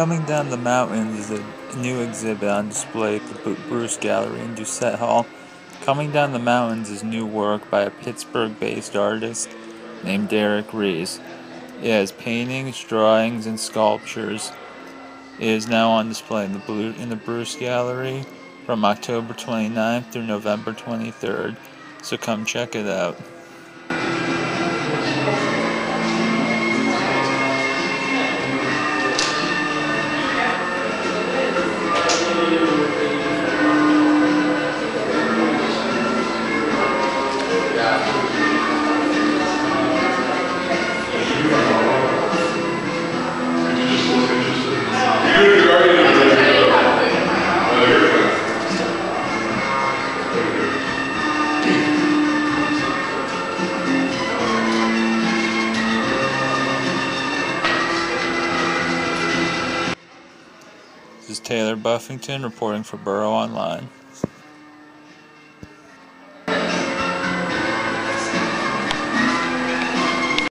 Coming Down the Mountain is a new exhibit on display at the Bruce Gallery in Doucette Hall. Coming Down the Mountains is new work by a Pittsburgh-based artist named Derek Rees. It has paintings, drawings, and sculptures. It is now on display in the Bruce Gallery from October 29th through November 23rd, so come check it out. This is Taylor Buffington reporting for Borough Online.